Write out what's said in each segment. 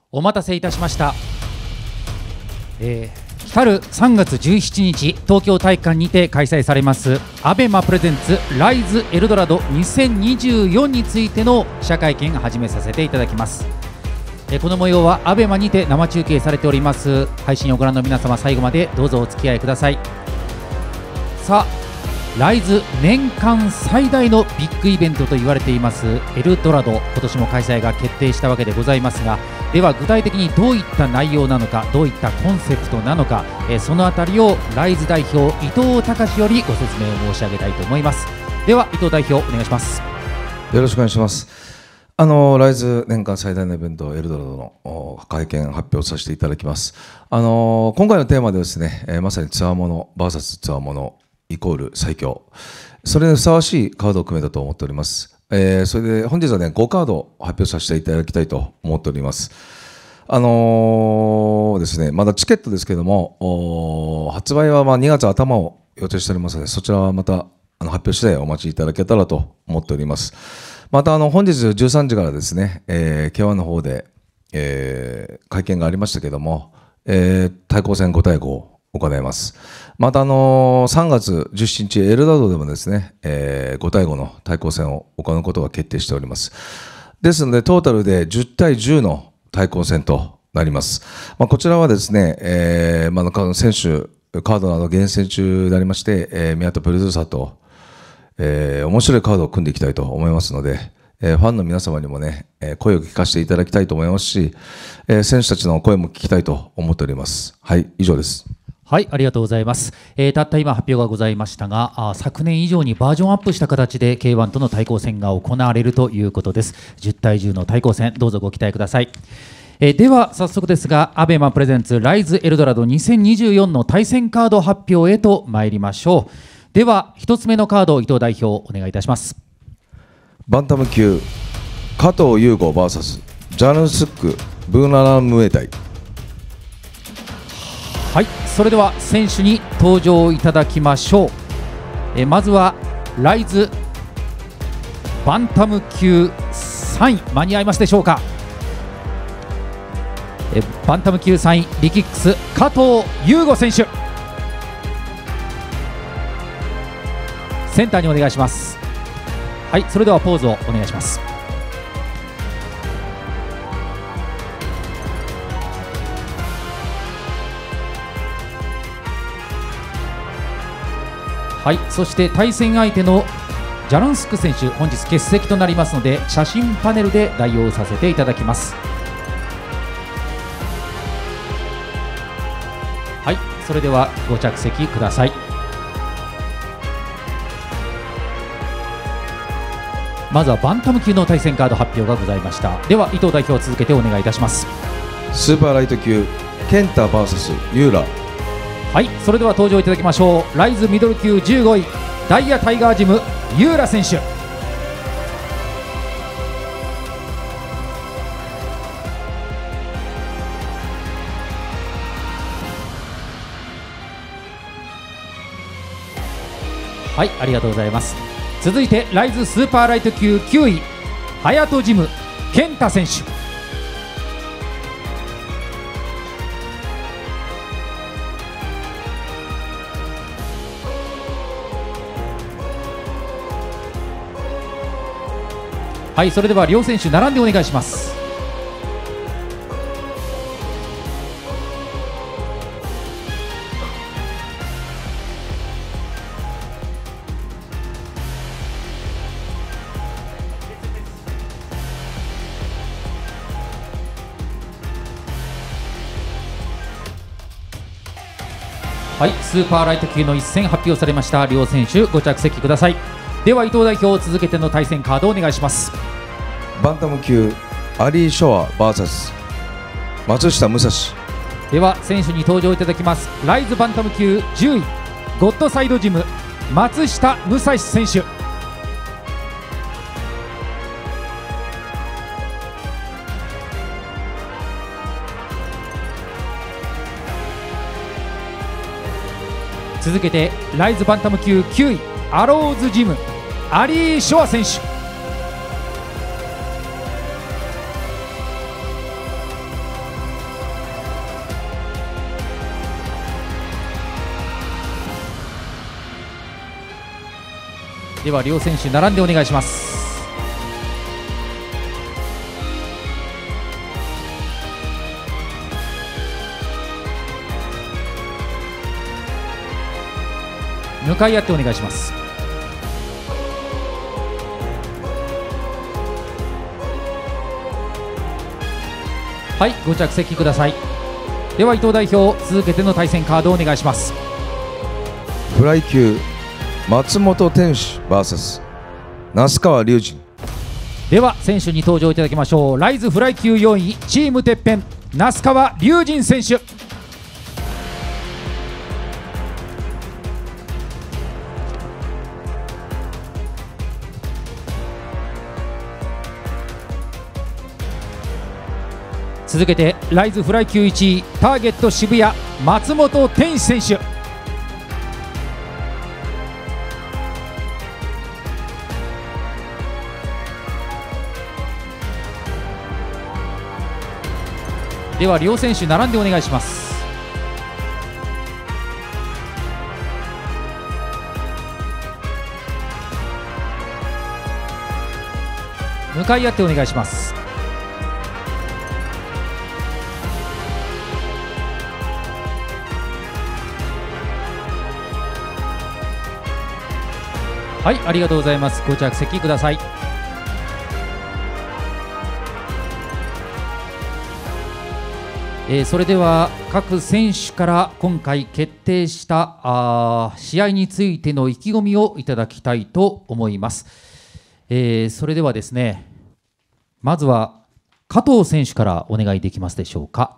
お待たせいたしました。来る3月17日東京体育館にて開催されますアベマプレゼンツライズエルドラド2024についての記者会見を始めさせていただきます。この模様はアベマにて生中継されております。配信をご覧の皆様、最後までどうぞお付き合いください。さあ、ライズ年間最大のビッグイベントと言われていますエルドラド、今年も開催が決定したわけでございますが、では具体的にどういった内容なのか、どういったコンセプトなのか、そのあたりをライズ代表伊藤隆よりご説明を申し上げたいと思います。では伊藤代表お願いします。 よろしくお願いします。ライズ年間最大のイベントエルドラドの会見発表させていただきます。今回のテーマでですね、まさにつわもの VS つわものイコール最強、それにふさわしいカードを組めたと思っております。それで本日はね5カードを発表させていただきたいと思っております。ですね、まだチケットですけども発売は2月頭を予定しておりますので、そちらはまた発表次第お待ちいただけたらと思っております。また本日13時からですね、K1 の方で、会見がありましたけども、対抗戦5対5を行います。また3月17日エルドラドでもですね、5対5の対抗戦を行うことが決定しております。ですのでトータルで10対10の対抗戦となります。こちらはですね、選手カードなど厳選中でありまして、宮田プロデューサーと面白いカードを組んでいきたいと思いますので、ファンの皆様にもね、声を聞かせていただきたいと思いますし、選手たちの声も聞きたいと思っております。はい、以上です。 はい、ありがとうございます。たった今発表がございましたが、昨年以上にバージョンアップした形で K1 との対抗戦が行われるということです。10対10の対抗戦、どうぞご期待ください。では早速ですが、アベマプレゼンツライズエルドラド2024の対戦カード発表へと参りましょう。では1つ目のカード、伊藤代表お願いいたします。 バンタム級加藤優吾 VS ジャヌスックブーナラムエタイ。 はい、それでは選手に登場いただきましょう。まずはライズバンタム級3位、間に合いますでしょうか。バンタム級3位リキックス加藤優吾選手、センターにお願いします。はい、それではポーズをお願いします。はい、そして対戦相手のジャランスク選手、本日欠席となりますので写真パネルで代用させていただきます。はい、それではご着席ください。まずはバンタム級の対戦カード発表がございました。では伊藤代表続けてお願いいたします。 スーパーライト級ケンタ VS ユーラ。 はい、それでは登場いただきましょう。ライズミドル級15位ダイヤタイガージムユーラ選手。はい、ありがとうございます。続いてライズスーパーライト級9位ハヤトジム健太選手。はい、それでは両選手並んでお願いします。はい、スーパーライト級の一戦発表されました。両選手ご着席ください。では伊藤代表続けての対戦カードをお願いします。 バンタム級アリー・ショア VS 松下武蔵。 では選手に登場いただきます。ライズバンタム級10位ゴッドサイドジム松下武蔵選手。続けてライズバンタム級9位アローズジムアリー・ショア選手。 では両選手並んでお願いします。向かい合ってお願いします。はい、ご着席ください。では伊藤代表、続けての対戦カードをお願いします。 フライ級松本天守 VS 那須川龍神。 では選手に登場いただきましょう。ライズフライ級4位チームてっぺん那須川龍神選手。続けてライズフライ級1位ターゲット渋谷松本天使選手。では両選手並んでお願いします。向かい合ってお願いします。はい、ありがとうございます。ご着席ください。それでは各選手から今回決定した試合についての意気込みをいただきたいと思います。それではですね、まずは加藤選手からお願いできますでしょうか。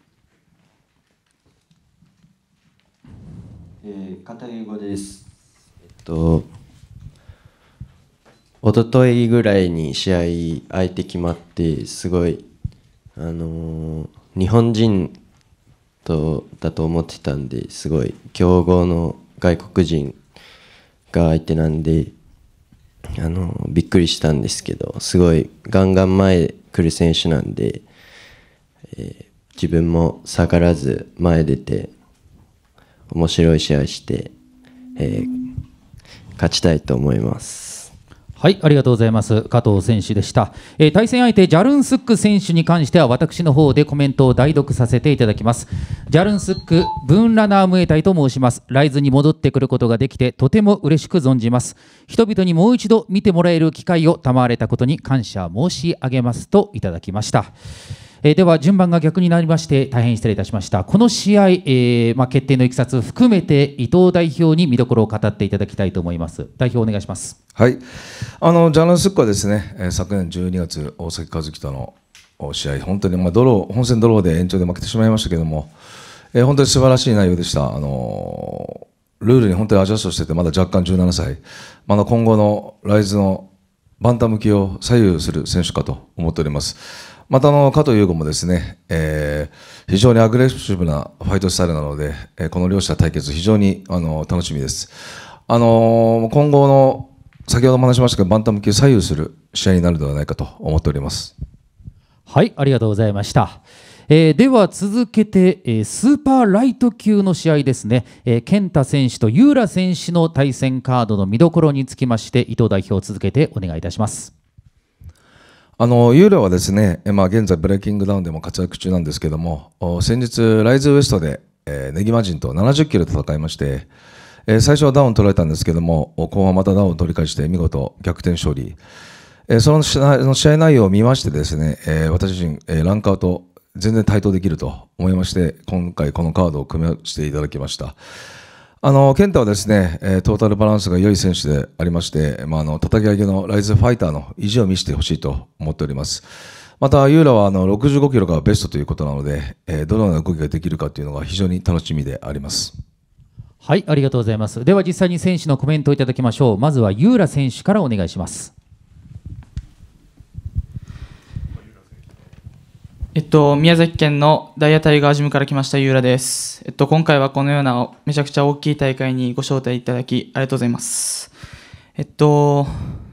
片井語です。一昨日ぐらいに試合相手決まってすごい日本人だと思ってたんで、すごい強豪の外国人が相手なんでびっくりしたんですけど、すごいガンガン前来る選手なんで、自分も下がらず前出て面白い試合して、勝ちたいと思います。 はい、ありがとうございます。加藤選手でした。対戦相手ジャルンスック選手に関しては私の方でコメントを代読させていただきます。ジャルンスックブーンラナームエタイと申します。ライズに戻ってくることができてとても嬉しく存じます。人々にもう一度見てもらえる機会を賜れたことに感謝申し上げますといただきました。では順番が逆になりまして大変失礼いたしました。この試合、決定のいきさつ含めて伊藤代表に見どころを語っていただきたいと思います。代表お願いします。 はい、ジャルンスックはですね、昨年12月大崎和樹との試合、本当に本戦ドローで延長で負けてしまいましたけども、本当に素晴らしい内容でした。ルールに本当にアジャストしてて、まだ若干17歳、今後のライズのバンタム級を左右する選手かと思っております。また加藤優吾もですね、非常にアグレッシブなファイトスタイルなので、この両者対決非常に楽しみです。今後の先ほども話しましたけどバンタム級左右する試合になるのではないかと思っております。 はい、ありがとうございました。では続けて、スーパーライト級の試合ですね、健太選手とユーラ選手の対戦カードの見どころにつきまして伊藤代表続けてお願いいたします。 ユーラはですね、現在ブレイキングダウンでも活躍中なんですけども、先日ライズウエストで、ネギマジンと70キロで戦いまして、最初はダウン取られたんですけども、後半またダウンを取り返して見事逆転勝利。その試合内容を見ましてですね、私自身、ランカーと全然対等できると思いまして、今回このカードを組み合わせていただきました。健太はですね、トータルバランスが良い選手でありまして、叩き上げのライズファイターの意地を見せてほしいと思っております。また、ユーラは65キロがベストということなので、どのような動きができるかというのが非常に楽しみであります。 はい、ありがとうございます。では実際に選手のコメントをいただきましょう。まずはユーラ選手からお願いします。 宮崎県のダイヤタイガージムから来ましたユーラです。今回はこのようなめちゃくちゃ大きい大会にご招待いただきありがとうございます。こ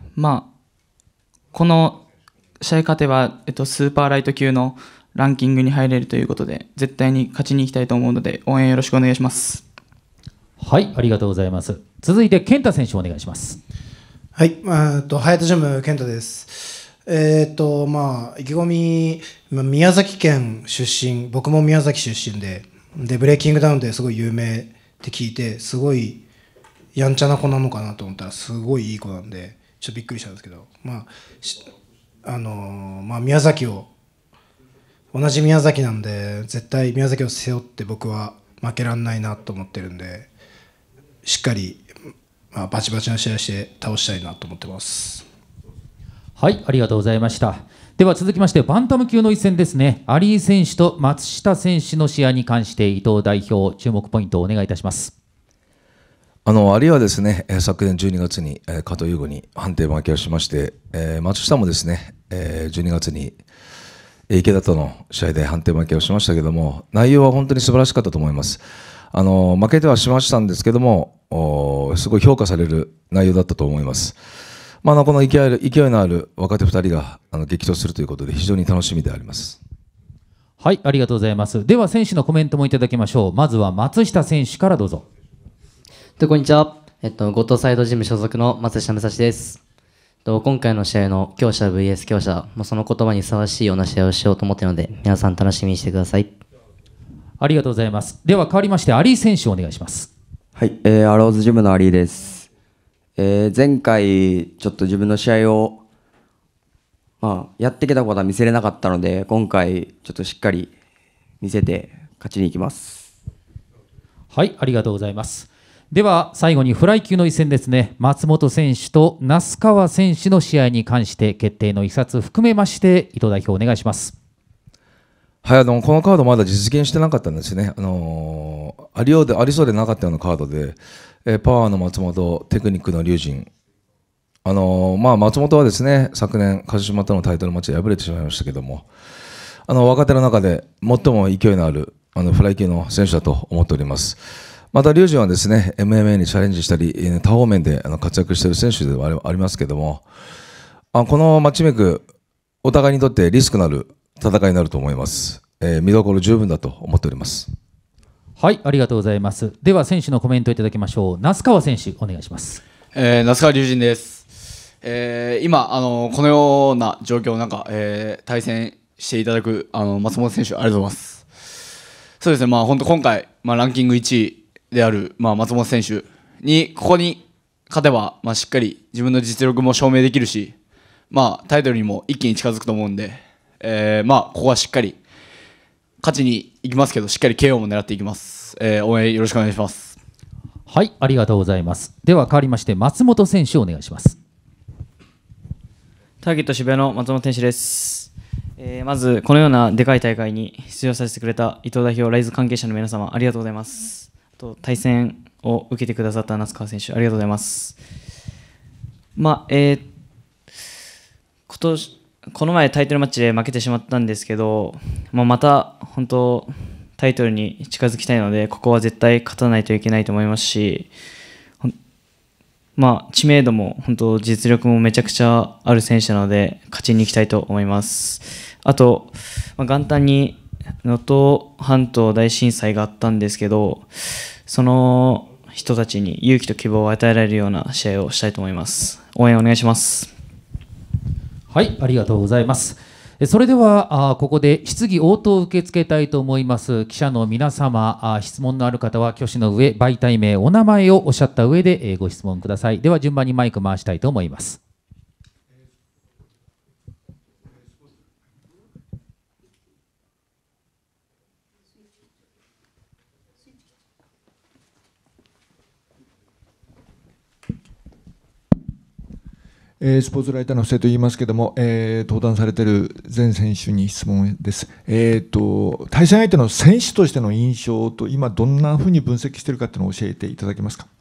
の試合勝てば、スーパーライト級のランキングに入れるということで、絶対に勝ちに行きたいと思うので、応援よろしくお願いします。 はい、ありがとうございます。続いて健太選手お願いします。 はい、ハヤトジム健太です。意気込み、宮崎県出身、僕も宮崎出身で、ブレイキングダウンですごい有名って聞いて、すごいやんちゃな子なのかなと思ったら、すごいいい子なんで、ちょっとびっくりしたんですけど、宮崎を、同じ宮崎なんで、絶対宮崎を背負って僕は負けらんないなと思ってるんで、しっかり、バチバチな試合して倒したいなと思ってます。 はい、ありがとうございました。では続きましてバンタム級の一戦ですね。アリー選手と松下選手の試合に関して伊藤代表、注目ポイントをお願いいたします。 アリはですね、昨年12月に加藤優吾に判定負けをしまして、松下もですね、12月に池田との試合で判定負けをしましたけども、内容は本当に素晴らしかったと思います。負けてはしましたんですけども、すごい評価される内容だったと思います。この勢いのある若手2人が激突するということで非常に楽しみであります。 はい、ありがとうございます。では選手のコメントもいただきましょう。まずは松下選手からどうぞ。 こんにちは。ゴッドサイドジム所属の松下武蔵です。今回の試合の強者 VS 強者、その言葉にふさわしいような試合をしようと思っているので、皆さん楽しみにしてください。 ありがとうございます。では変わりましてアリー選手お願いします。 はい、アローズジムのアリーです。前回ちょっと自分の試合をやってきたことは見せれなかったので、今回ちょっとしっかり見せて勝ちに行きます。 はい、ありがとうございます。では最後にフライ級の一戦ですね。松本選手と那須川選手の試合に関して決定のいきさつ含めまして伊藤代表お願いします。 はい、このカードまだ実現してなかったんですね。ありそうでなかったようなカードで、パワーの松本、テクニックの龍神。松本はですね、昨年、鹿島とのタイトルマッチで敗れてしまいましたけども、若手の中で最も勢いのあるフライ級の選手だと思っております。また龍神はですね、MMA にチャレンジしたり、多方面で活躍している選手ではありますけども、このマッチメイク、お互いにとってリスクのある戦いになると思います。見どころ十分だと思っております。 はい、ありがとうございます。では選手のコメントいただきましょう。那須川選手お願いします。 那須川龍神です。今このような状況の中、対戦していただく松本選手ありがとうございます。そうですね、本当今回、ランキング1位である、松本選手にここに勝てば、しっかり自分の実力も証明できるし、タイトルにも一気に近づくと思うんで、ここはしっかり勝ちに行きますけど、しっかり KO も狙っていきます。応援よろしくお願いします。 はい、ありがとうございます。では変わりまして松本選手お願いします。 ターゲット渋谷の松本選手です。まずこのようなでかい大会に出場させてくれた伊藤代表、ライズ関係者の皆様ありがとうございます。対戦を受けてくださった那須川選手ありがとうございます。この前タイトルマッチで負けてしまったんですけど、また本当タイトルに近づきたいので、ここは絶対勝たないといけないと思いますし、知名度も本当実力もめちゃくちゃある選手なので勝ちに行きたいと思います。あと、元旦に能登半島大震災があったんですけど、その人たちに勇気と希望を与えられるような試合をしたいと思います。応援お願いします。 はい、ありがとうございます。それではここで質疑応答を受け付けたいと思います。記者の皆様、質問のある方は挙手の上、媒体名、お名前をおっしゃった上でご質問ください。では順番にマイク回したいと思います。 スポーツライターの布施と言いますけれども、登壇されている全選手に質問です。対戦相手の選手としての印象と、今、どんなふうに分析しているかというのを教えていただけますか。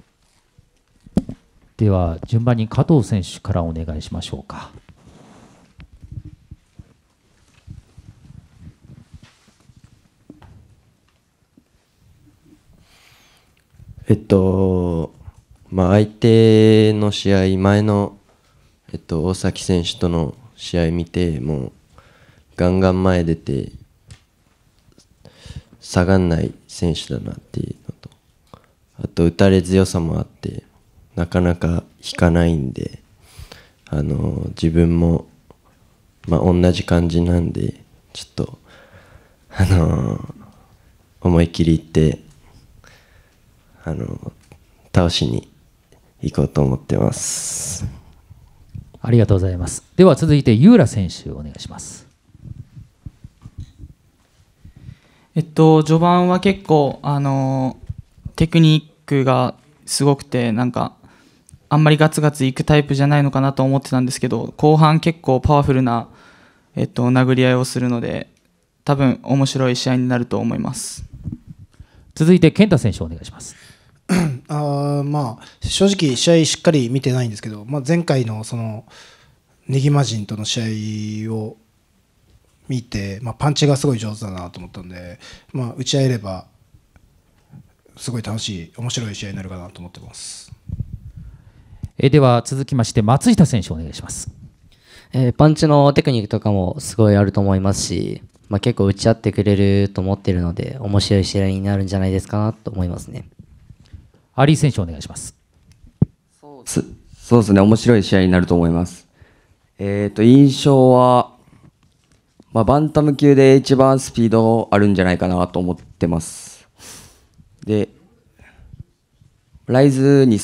では、順番に加藤選手からお願いしましょうか。 相手の試合、前の大崎選手との試合見て、もうガンガン前出て下がんない選手だなっていうのと、あと打たれ強さもあって、 なかなか引かないんで、自分も、同じ感じなんで、ちょっと、思い切りいって、倒しに行こうと思ってます。 ありがとうございます。では続いてユーラ選手お願いします。 序盤は結構テクニックがすごくて、なんかあんまりガツガツいくタイプじゃないのかなと思ってたんですけど、後半結構パワフルな殴り合いをするので、多分面白い試合になると思います。 続いて健太選手お願いします。 正直試合しっかり見てないんですけど、前回のそのネギマジンとの試合を見て、パンチがすごい上手だなと思ったんで、打ち合えればすごい楽しい面白い試合になるかなと思ってます。 では続きまして松下選手お願いします。 パンチのテクニックとかもすごいあると思いますし、結構打ち合ってくれると思っているので、面白い試合になるんじゃないですかなと思いますね。 アリー選手お願いします。 そうですね、面白い試合になると思います。印象は、バンタム級で一番スピードあるんじゃないかなと思ってます。で、ライズに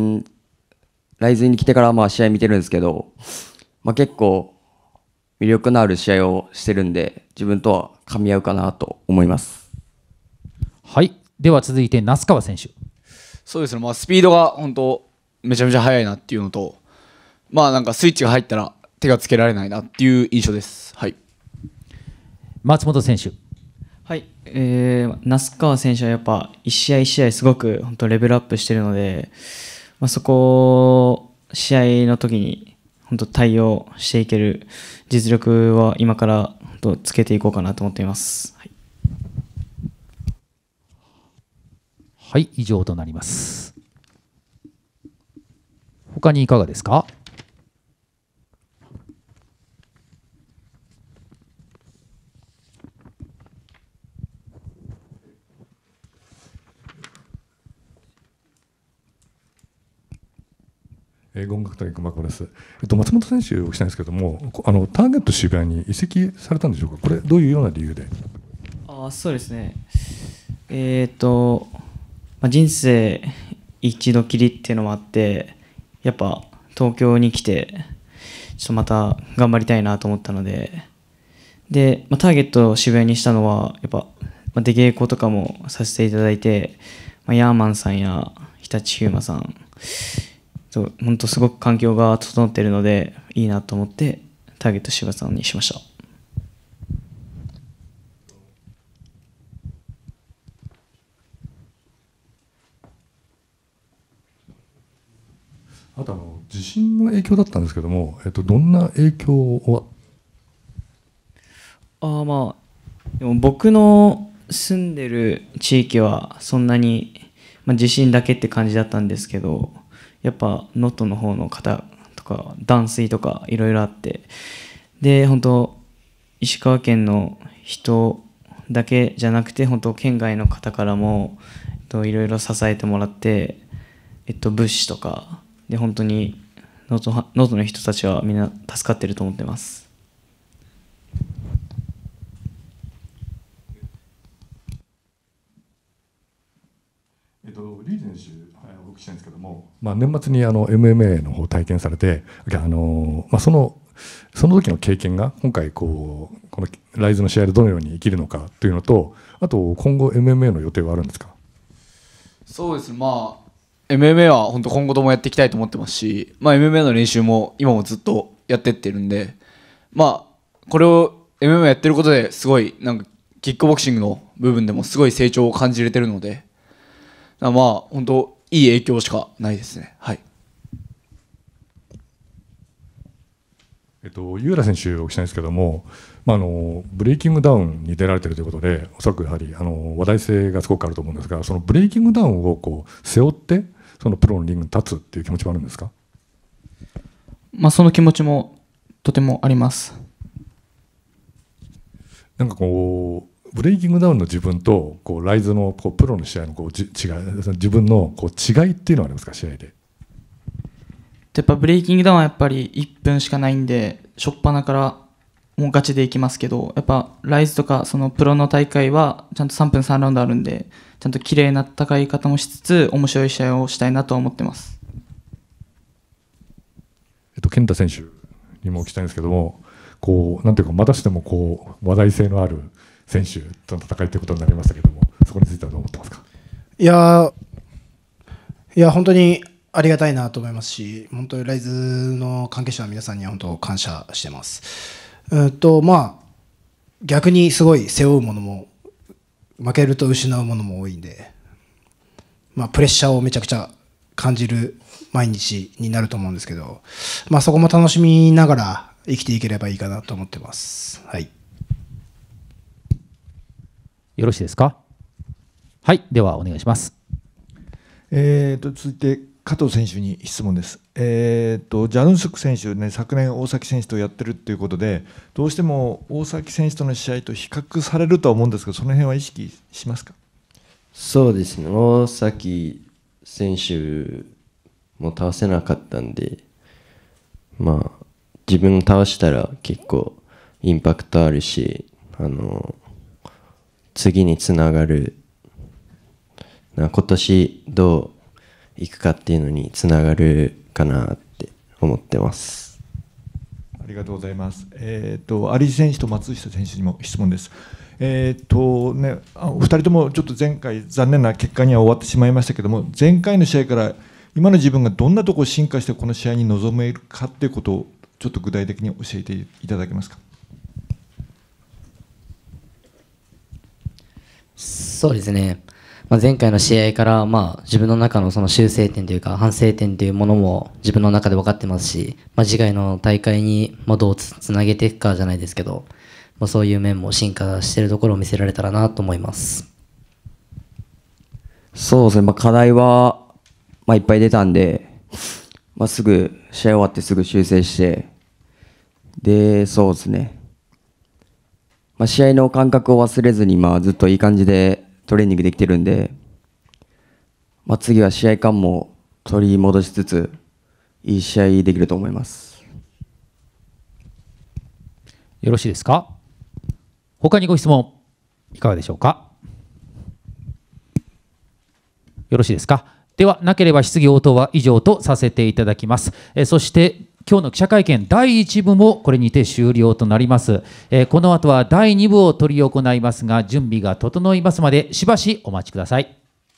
来てから試合見てるんですけど、結構魅力のある試合をしてるんで、自分とは噛み合うかなと思います。 はい、では続いて那須川選手。 そうですね、スピードが本当めちゃめちゃ速いなっていうのと、なんかスイッチが入ったら手がつけられないなっていう印象です。はい。 松本選手。 はい、那須川選手はやっぱ一試合一試合すごく本当レベルアップしているので、そこを試合の時に本当対応していける実力は今から本当つけていこうかなと思っています。はい、 はい、以上となります。他にいかがですか？ ゴ学大熊子です。松本選手をお聞きしたいんですけども、ターゲット渋谷に移籍されたんでしょうか。これどういうような理由で？ そうですね。人生一度きりっていうのもあって、やっぱ東京に来てちょっとまた頑張りたいなと思ったので、ターゲットを渋谷にしたのはやっぱ出稽古とかもさせていただいて、ヤーマンさんや日立ヒューマさん、本当すごく環境が整っているのでいいなと思ってターゲット渋谷さんにしました。 あと地震の影響だったんですけども、どんな影響は？ でも僕の住んでる地域はそんなに、地震だけって感じだったんですけど、やっぱ能登の方の方とか断水とかいろいろあって、で本当石川県の人だけじゃなくて本当県外の方からもいろいろ支えてもらって、物資とかで本当に能登の人たちはみんな助かってると思ってます。 リーチ選手お聞きしたいんですけども、年末にMMA の方を体験されて、その時の経験が今回このライズの試合でどのように生きるのかというのと、あと今後 MMA の予定はあるんですか？ そうですね、MMA は本当今後ともやっていきたいと思ってますし、MMA の練習も今もずっとやってってるんで、これを MMA やってることですごいなんかキックボクシングの部分でもすごい成長を感じれてるので、本当いい影響しかないですね。はい。 ユーラ選手お聞きしたいんですけども、ブレイキングダウンに出られているということで、おそらくやはり話題性がすごくあると思うんですが、そのブレイキングダウンを背負ってそのプロのリングに立つっていう気持ちはあるんですか？ その気持ちもとてもあります。 なんかブレイキングダウンの自分とライズのプロの試合の違い、自分の違いっていうのはありますか、試合で？ やっぱブレイキングダウンはやっぱり1分しかないんで、初っ端からもうガチでいきますけど、やっぱライズとかそのプロの大会はちゃんと3分3ラウンドあるんで、ちゃんと綺麗な戦い方もしつつ面白い試合をしたいなと思ってます。 健太選手にも聞きたいんですけども、こうなんていうかまたしてもこう話題性のある選手との戦いということになりましたけども、そこについてはどう思ってますか？いや本当にありがたいなと思いますし、本当にライズの関係者の皆さんには本当感謝してます。逆にすごい背負うものも、負けると失うものも多いんで、プレッシャーをめちゃくちゃ感じる毎日になると思うんですけど、そこも楽しみながら生きていければいいかなと思ってます。はい。 よろしいですか？はい、ではお願いします。 続いて加藤選手に質問です。ジャヌンスク選手ね、昨年大崎選手とやってるということで、どうしても大崎選手との試合と比較されるとは思うんですけど、その辺は意識しますか？ そうですね、大崎選手も倒せなかったんで、自分倒したら結構インパクトあるし、次につながる、今年どういくかっていうのにつながるかなって思ってます。 ありがとうございます。有選手と松下選手にも質問です。お二人ともちょっと前回残念な結果には終わってしまいましたけども、前回の試合から今の自分がどんなところを進化してこの試合に臨めるかということをちょっと具体的に教えていただけますか？ そうですね、前回の試合から自分の中のその修正点というか反省点というものも自分の中で分かってますし、次回の大会にどうつなげていくかじゃないですけど、そういう面も進化しているところを見せられたらなと思います。 そうですね、課題はいっぱい出たんで、すぐ試合終わってすぐ修正して、でそうですね、試合の感覚を忘れずにずっといい感じでトレーニングできてるんで、次は試合感も取り戻しつついい試合できると思います。 よろしいですか？他にご質問いかがでしょうか？よろしいですか？ではなければ質疑応答は以上とさせていただきます。そして今日の記者会見第1部もこれにて終了となります。この後は第2部を執り行いますが、準備が整いますまでしばしお待ちください。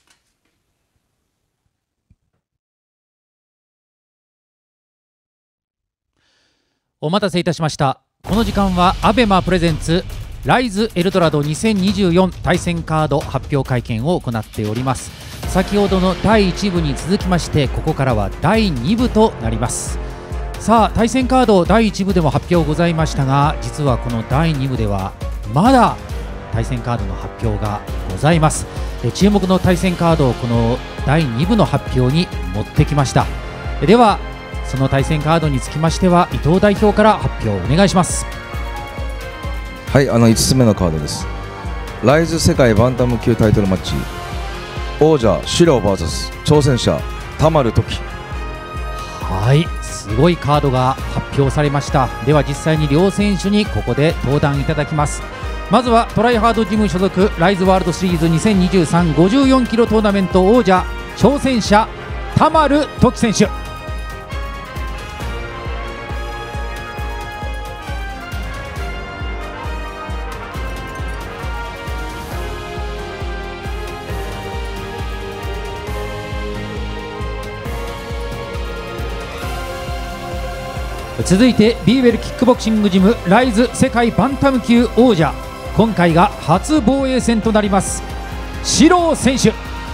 お待たせいたしました。この時間はアベマプレゼンツライズエルドラド2024対戦カード発表会見を行っております。先ほどの第1部に続きまして、ここからは第2部となります。さあ、対戦カード第1部でも発表ございましたが、実はこの第2部ではまだ対戦カードの発表がございます。注目の対戦カードをこの第2部の発表に持ってきました。ではその対戦カードにつきましては伊藤代表から発表お願いします。 はい、5つ目のカードです。ライズ世界バンタム級タイトルマッチ、王者シロ VS 挑戦者田丸時。 はい、すごいカードが発表されました。では実際に両選手にここで登壇いただきます。まずはトライハードジム所属ライズワールドシリーズ2023 54キロトーナメント王者挑戦者田丸時選手。続いてビーウェルキックボクシングジムライズ世界バンタム級王者、今回が初防衛戦となりますシロー選手。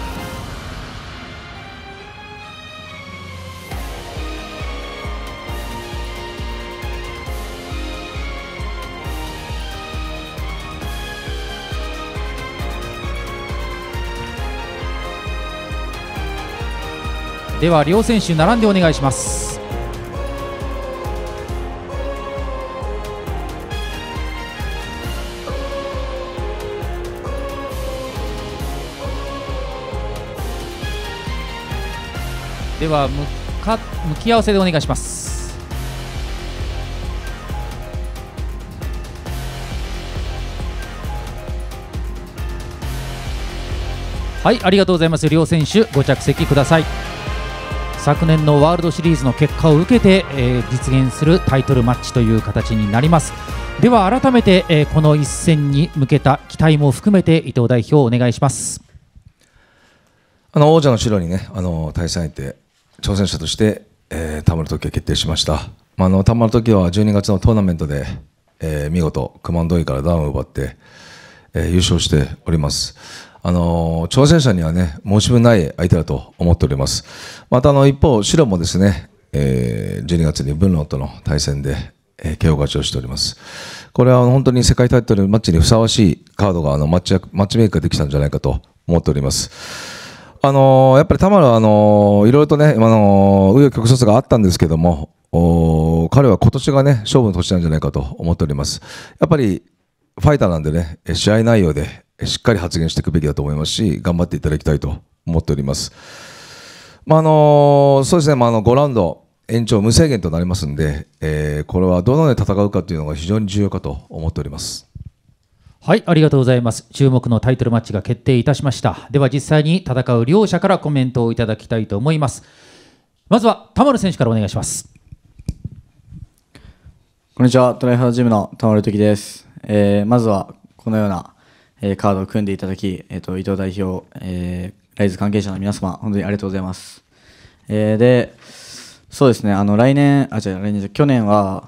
では両選手並んでお願いします。では向かっ向き合わせでお願いします。はい、ありがとうございます。両選手ご着席ください。昨年のワールドシリーズの結果を受けて、実現するタイトルマッチという形になります。では改めて、この一戦に向けた期待も含めて伊藤代表お願いします。 王者の白にね、対戦相手挑戦者として、田村時が決定しました。田村時は12月のトーナメントで、見事クマンドイからダウンを奪って、優勝しております。挑戦者にはね、申し分ない相手だと思っております。また一方、白もですね、12月にブンロンとの対戦で、KO 勝ちをしております。これは本当に世界タイトルマッチにふさわしいカードがマッチメイクができたんじゃないかと思っております。やっぱり田村はいろいろとね、紆余曲折があったんですけども、彼は今年がね、勝負の年なんじゃないかと思っております。やっぱりファイターなんでね、試合内容でしっかり発言していくべきだと思いますし、頑張っていただきたいと思っております。そうですね、5ラウンド延長無制限となりますので、これはどのように戦うかというのが非常に重要かと思っております。 はい、ありがとうございます。注目のタイトルマッチが決定いたしました。では実際に戦う両者からコメントをいただきたいと思います。まずは田丸選手からお願いします。 こんにちは、トライハードジムの田丸時です。まずはこのようなカードを組んでいただき、伊藤代表、ライズ関係者の皆様、本当にありがとうございます。で、そうですね、去年は、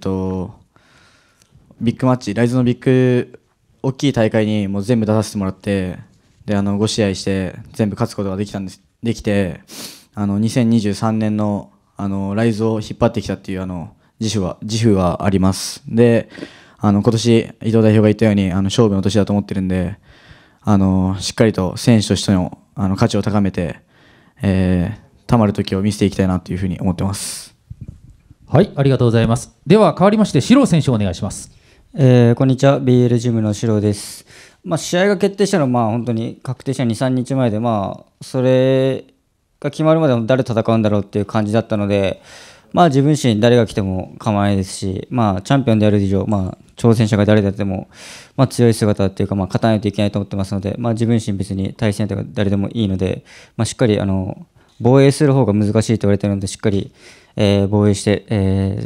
ビッグマッチ、ライズのビッグ、大きい大会にもう全部出させてもらって、で、5試合して全部勝つことができて、2023年の、ライズを引っ張ってきたっていう自負はあります。で、今年、伊藤代表が言ったように勝負の年だと思ってるんで、しっかりと選手としての価値を高めて、たまる時を見せていきたいなというふうに思ってます。 はい、ありがとうございます。では変わりまして、四郎選手お願いします。 こんにちは、BL ジムの四郎です。試合が決定したのは本当に確定した2、3日前で、それが決まるまで誰と戦うんだろうっていう感じだったので、自分自身誰が来ても構わないですし、チャンピオンである以上、挑戦者が誰であっても、強い姿っていうか、勝たないといけないと思ってますので、自分自身別に対戦とか誰でもいいので、しっかり防衛する方が難しいと言われているので、しっかり、防衛して、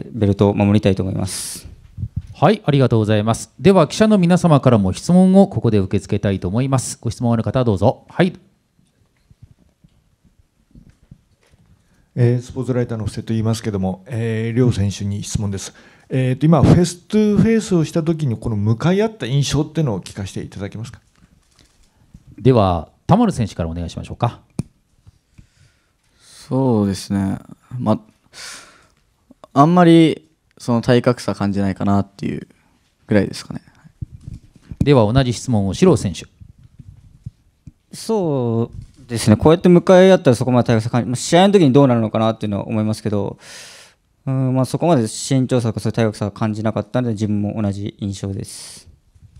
ベルトを守りたいと思います。 はい、ありがとうございます。では記者の皆様からも質問をここで受け付けたいと思います。ご質問ある方はどうぞ。はい。 スポーツライターの布施と言いますけども、両選手に質問です。今フェイストゥフェイスをした時にこの向かい合った印象っていうのを聞かせていただけますか。 では田丸選手からお願いしましょうか。 そうですね、あんまりその体格差感じないかなっていうぐらいですかね。 では同じ質問を四郎選手。 そうですね、こうやって向かい合ったらそこまで体格差感じ、試合の時にどうなるのかなっていうのは思いますけど、そこまで身長差とかそういう体格差は感じなかったので、自分も同じ印象です。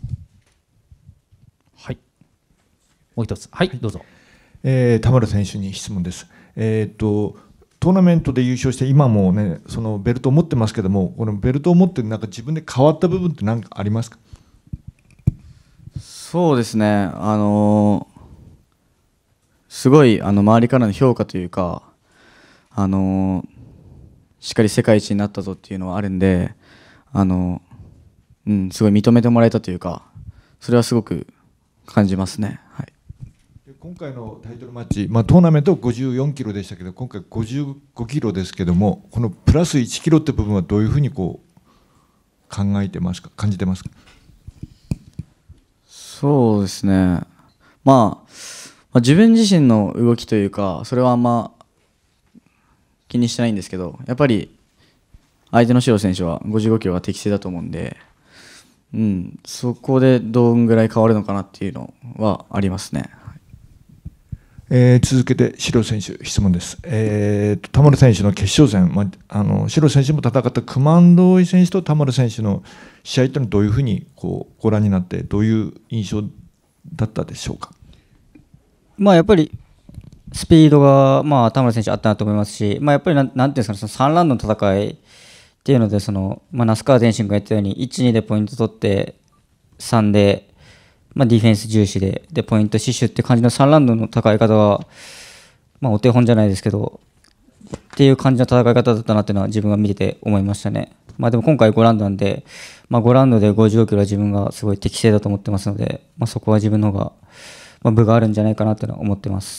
はい、もう一つ、はい、どうぞ。 田村選手に質問です。トーナメントで優勝して今もね、そのベルトを持ってますけども、このベルトを持ってなんか自分で変わった部分って何かありますか。 そうですね、すごい周りからの評価というか、しっかり世界一になったぞっていうのはあるんで、すごい認めてもらえたというか、それはすごく感じますね。はい、 今回のタイトルマッチ、トーナメント54キロでしたけど、今回55キロですけども、このプラス1キロって部分はどういうふうに考えてますか、感じてますか。 そうですね、自分自身の動きというか、それはあんま気にしてないんですけど、やっぱり相手の四郎選手は55キロが適正だと思うんで、そこでどんぐらい変わるのかなっていうのはありますね。 続けて四郎選手質問です。田村選手の決勝戦、四郎選手も戦った熊安選手と田村選手の試合というのはどういうふうにご覧になってどういう印象だったでしょうか。 やっぱりスピードが、まあ、田村選手あったなと思いますし、まあ、やっぱりなんていうんですかね、その3ラウンドの戦いっていうので、まあ、那須川天心が言ったように、1、2でポイント取って、3で、まあ、ディフェンス重視で、ポイント死守っていう感じの3ラウンドの戦い方は、まあ、お手本じゃないですけど、っていう感じの戦い方だったなっていうのは自分が見てて思いましたね。まあ、でも今回5ラウンドなんで、まあ、5ラウンドで55キロは自分がすごい適正だと思ってますので、まあ、そこは自分の方が、まあ、分があるんじゃないかなというのは思ってます。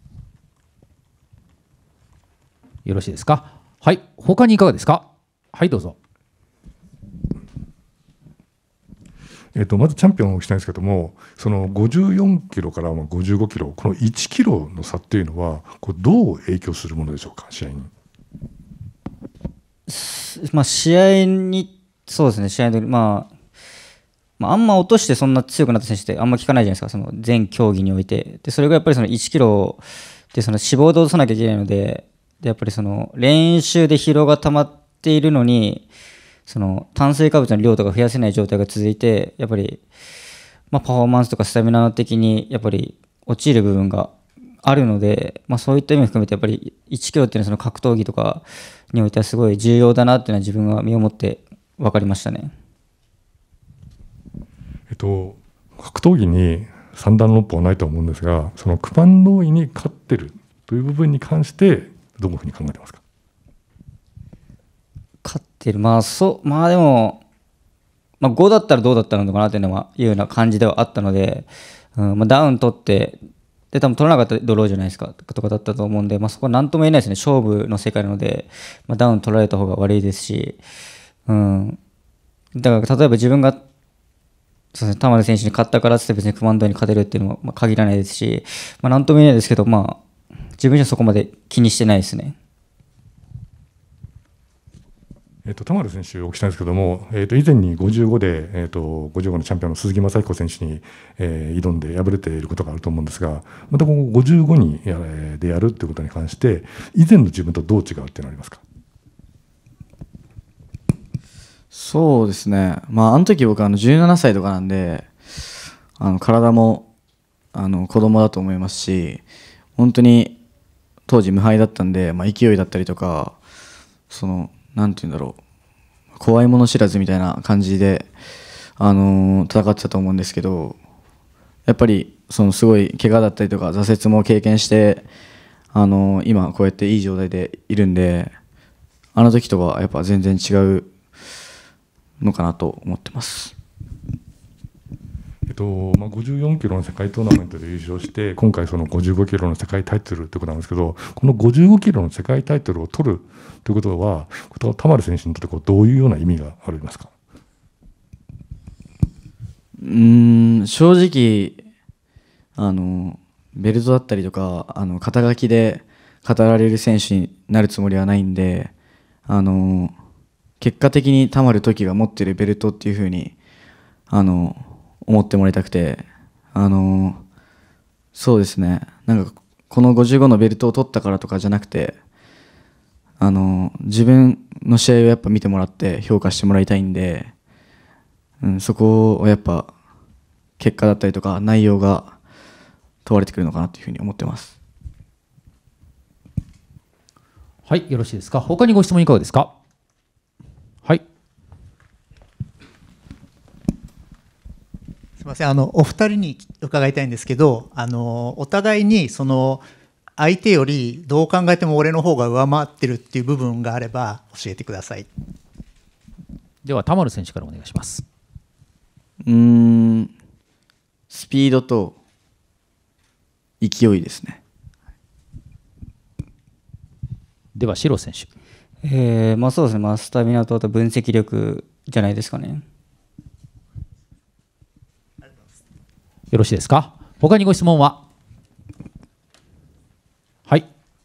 よろしいですか。はい、他にいかがですか。はい、どうぞ。 まずチャンピオンをしたいんですけども、その54キロから55キロ、この1キロの差っていうのは、これどう影響するものでしょうか、試合に。 まあ、試合に、そうですね、試合で、まあ、あんま落としてそんな強くなった選手ってあんま聞かないじゃないですか、その全競技において。で、それがやっぱりその1キロでその脂肪で落とさなきゃいけないので、やっぱりその練習で疲労が溜まっているのに、その炭水化物の量とか増やせない状態が続いて、やっぱり、まあ、パフォーマンスとかスタミナ的にやっぱり落ちる部分があるので、まあ、そういった意味も含めてやっぱり1キロっていうのはその格闘技とかにおいてはすごい重要だなっていうのは自分は身をもって分かりましたね。 格闘技に三段論法はないと思うんですが、そのクマンドーイに勝ってるという部分に関してどういうふうに考えてますか。 勝ってる、まあでも、まあ、5だったらどうだったのかなっていうのはいうような感じではあったので、まあ、ダウン取ってで多分取らなかったらドローじゃないですかとかだったと思うんで、まあ、そこは何とも言えないですね。勝負の世界なので、まあ、ダウン取られた方が悪いですし、だから例えば自分がそうですね、田村選手に勝ったからって別にクマンドに勝てるっていうのもまあ限らないですし、まあ、何とも言えないですけど、まあ、自分じゃそこまで気にしてないですね。 田丸選手お聞きしたいんですけども、以前に55で、55のチャンピオンの鈴木雅彦選手に、挑んで敗れていることがあると思うんですが、またこの55にでやるということに関して以前の自分とどう違うっていうのはありますか。 そうですね、まあ、あの時僕17歳とかなんで体も子供だと思いますし、本当に当時無敗だったんで、まあ、勢いだったりとかなんていうんだろう、怖いもの知らずみたいな感じで、戦ってたと思うんですけど、やっぱりすごい怪我だったりとか挫折も経験して、今こうやっていい状態でいるんで、あの時とはやっぱ全然違うのかなと思ってます。 54キロの世界トーナメントで優勝して、今回その55キロの世界タイトルということなんですけど、この55キロの世界タイトルを取るということは、田丸選手にとってどういうような意味がありますか。 正直ベルトだったりとか肩書きで語られる選手になるつもりはないんで、結果的に田丸時が持っているベルトっていう風に思ってもらいたくて、そうですね、なんかこの55のベルトを取ったからとかじゃなくて、自分の試合をやっぱ見てもらって評価してもらいたいんで、そこをやっぱ結果だったりとか内容が問われてくるのかなというふうに思ってます。 はい、よろしいですか。他にご質問いかがですか。はい。 すみません、お二人に伺いたいんですけど、お互いに相手よりどう考えても俺の方が上回ってるっていう部分があれば教えてください。 では田丸選手からお願いします。 スピードと勢いですね。 ではシロ選手。 まあそうですね、まあ、スタミナとあと分析力じゃないですかね。 よろしいですか。他にご質問は。はい。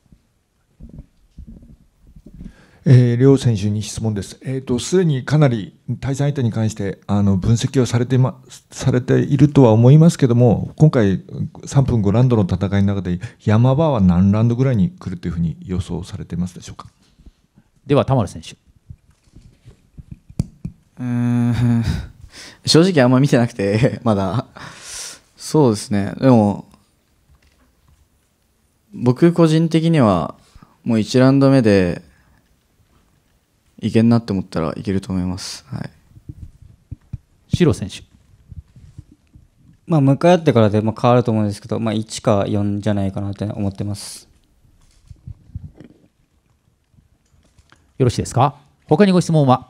両選手に質問です。すでにかなり対戦相手に関して分析をされているとは思いますけども、今回3分5ラウンドの戦いの中で山場は何ラウンドぐらいに来るというふうに予想されていますでしょうか。 では田丸選手。 正直あんま見てなくてまだそうですね、でも僕個人的にはもう1ラウンド目でいけんなって思ったらいけると思います。はい。 シロ選手。 向かい合ってからで変わると思うんですけど、1か4じゃないかなと思ってます。 よろしいですか。他にご質問は。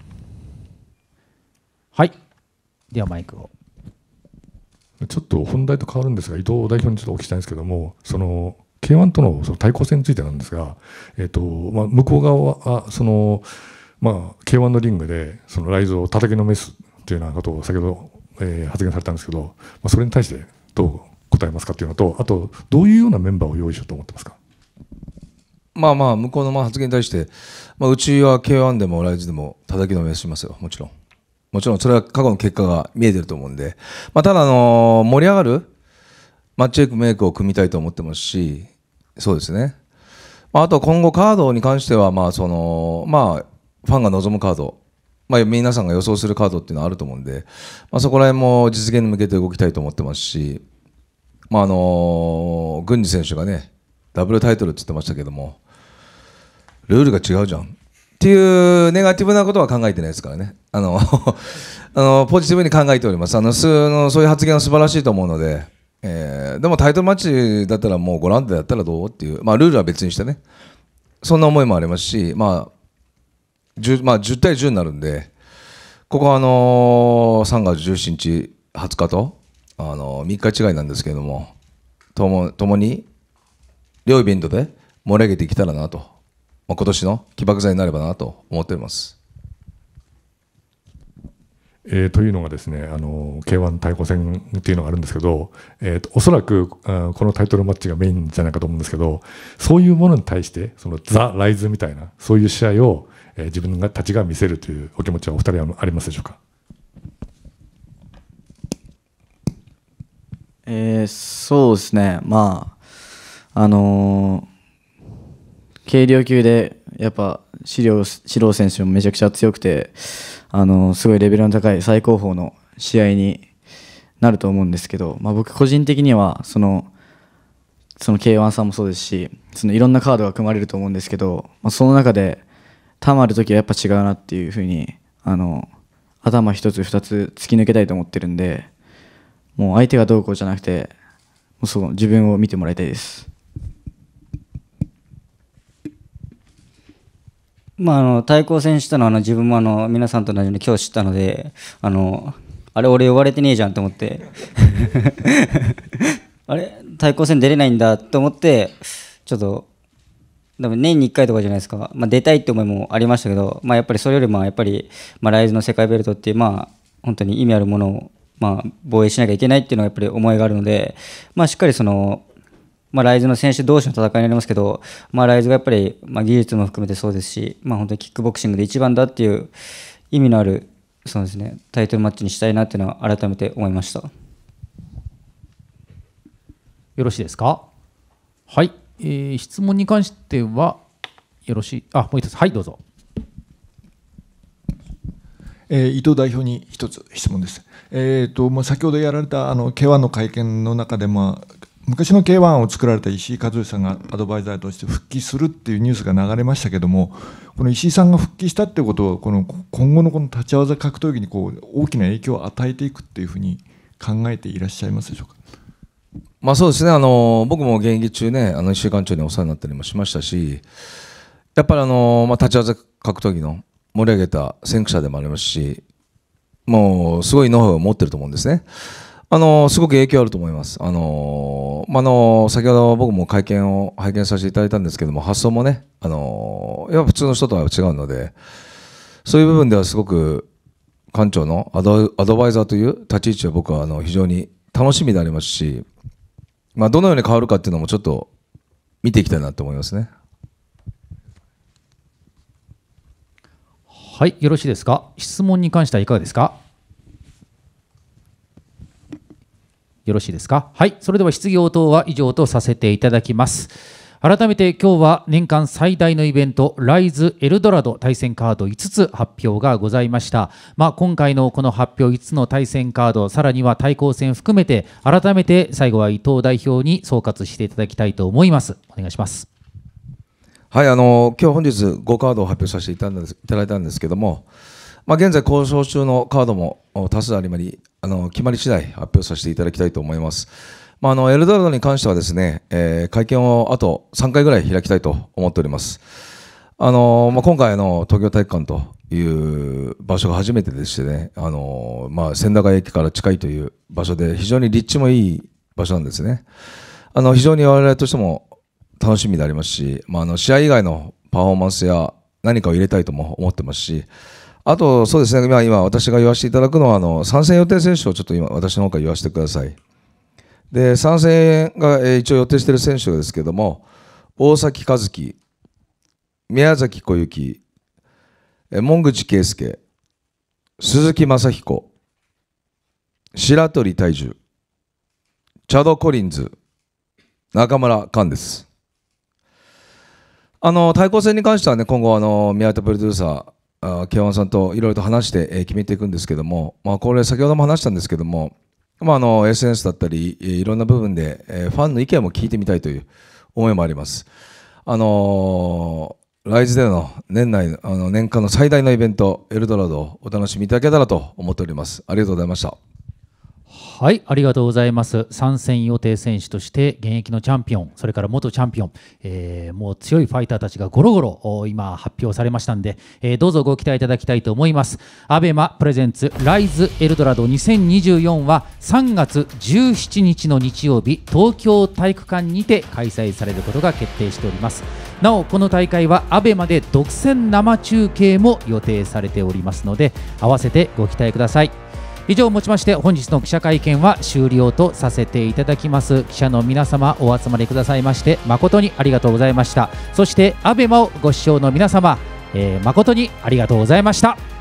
はい。ではマイクを。 ちょっと本題と変わるんですが、伊藤代表にちょっとお聞きしたいんですけども、その K1 とのその対抗戦についてなんですが、向こう側はK1 のリングでそのライズを叩きのめすというようなことを先ほど、発言されたんですけど、それに対してどう答えますかというのと、あとどういうようなメンバーを用意しようと思ってますか。 向こうの発言に対して、うちは K1 でもライズでも叩きのめしますよ、もちろん。もちろんそれは過去の結果が見えてると思うんで、ただ盛り上がるマッチメイクを組みたいと思ってますし、そうですね。あと今後カードに関してはファンが望むカード、皆さんが予想するカードっていうのはあると思うんで、そこら辺も実現に向けて動きたいと思ってますし、郡司選手がねダブルタイトルって言ってましたけども、ルールが違うじゃんっていうネガティブなことは考えてないですからね。ポジティブに考えております。そういう発言は素晴らしいと思うので、でもタイトルマッチだったらもう5ラウンドやったらどうっていう、ルールは別にしてね、そんな思いもありますし、10対10になるんで、ここは3月17日20日と3日違いなんですけれども、ともに両イベントで盛り上げていけたらなと、今年の起爆剤になればなと思っております。 というのがですね、K1 対抗戦っていうのがあるんですけど、おそらくこのタイトルマッチがメインじゃないかと思うんですけど、そういうものに対してそのザ・ライズみたいなそういう試合を、自分たちが見せるというお気持ちはお二人はありますでしょうか。 そうですね、軽量級でやっぱ四郎選手もめちゃくちゃ強くて、すごいレベルの高い最高峰の試合になると思うんですけど、僕個人的にはその K1 さんもそうですし、いろんなカードが組まれると思うんですけど、その中でタマるときはやっぱ違うなっていうふうに頭一つ二つ突き抜けたいと思ってるんで、もう相手がどうこうじゃなくてもう自分を見てもらいたいです。 対抗戦したのは自分も皆さんと同じように今日知ったので、あれ俺呼ばれてねえじゃんと思ってあれ対抗戦出れないんだと思って、ちょっと多分年に1回とかじゃないですか、出たいって思いもありましたけど、やっぱりそれよりもやっぱり、ライズの世界ベルトっていう本当に意味あるものを防衛しなきゃいけないっていうのはやっぱり思いがあるので、しっかりライズの選手同士の戦いになりますけど、ライズがやっぱり、技術も含めてそうですし、本当にキックボクシングで一番だっていう意味のある、そうですね、タイトルマッチにしたいなっていうのは改めて思いました。 よろしいですか。はい、質問に関してはよろしい。もう一つ、はい、どうぞ。 伊藤代表に一つ質問です。先ほどやられたK1 の会見の中で、昔の K1 を作られた石井和義さんがアドバイザーとして復帰するっていうニュースが流れましたけども、この石井さんが復帰したってことは、今後のこの立ち技格闘技に大きな影響を与えていくっていうふうに考えていらっしゃいますでしょうか。 そうですね、僕も現役中ね、石井館長にお世話になったりもしましたし、やっぱり立ち技格闘技の盛り上げた先駆者でもありますし、もうすごいノウハウを持ってると思うんですね。すごく影響あると思います。先ほど僕も会見を拝見させていただいたんですけども、発想もね、やっぱ普通の人とは違うので、そういう部分ではすごく館長のアドバイザーという立ち位置は僕は非常に楽しみでありますし、どのように変わるかっていうのもちょっと見ていきたいなと思いますね。 はい、よろしいですか。質問に関してはいかがですか。よろしいですか。はい、それでは質疑応答は以上とさせていただきます。 改めて今日は年間最大のイベントライズエルドラド対戦カード5つ発表がございました。今回のこの発表5つの対戦カード、さらには対抗戦含めて改めて最後は伊藤代表に総括していただきたいと思います。お願いします。 はい、今日本日5カードを発表させていただいたんですけども、現在交渉中のカードも多数ありまり、決まり次第発表させていただきたいと思います。エルドラドに関してはですね、会見をあと3回ぐらい開きたいと思っております。今回東京体育館という場所が初めてでしてね、千駄ヶ谷駅から近いという場所で非常に立地もいい場所なんですね。非常に我々としても楽しみでありますし、試合以外のパフォーマンスや何かを入れたいとも思ってますし、あとそうですね、今私が言わせていただくのは参戦予定選手をちょっと今私の方から言わせてください。で、参戦が一応予定している選手ですけども、大崎和樹、宮崎小雪、門口圭介、鈴木雅彦、白鳥大樹、チャド・コリンズ、中村寛です。対抗戦に関してはね、今後宮田プロデューサー、K1さんといろいろと話して決めていくんですけども、これ先ほども話したんですけども、SNS だったりいろんな部分でファンの意見も聞いてみたいという思いもあります。ライズでの年間の最大のイベントエルドラドをお楽しみいただけたらと思っております。ありがとうございました。 はい、ありがとうございます。参戦予定選手として現役のチャンピオン、それから元チャンピオン、もう強いファイターたちがゴロゴロ今発表されましたんで、どうぞご期待いただきたいと思います。アベマプレゼンツライズエルドラド2024は3月17日の日曜日、東京体育館にて開催されることが決定しております。なおこの大会はアベマで独占生中継も予定されておりますので、合わせてご期待ください。以上をもちまして本日の記者会見は終了とさせていただきます。記者の皆様お集まりくださいまして誠にありがとうございました。そしてアベマをご視聴の皆様、誠にありがとうございました。